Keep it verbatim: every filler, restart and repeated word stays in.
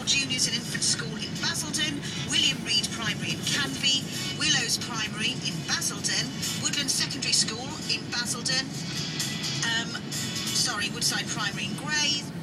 Juniors and Infant School in Basildon, William Reed Primary in Canvey, Willows Primary in Basildon, Woodland Secondary School in Basildon, um, sorry, Woodside Primary in Grays,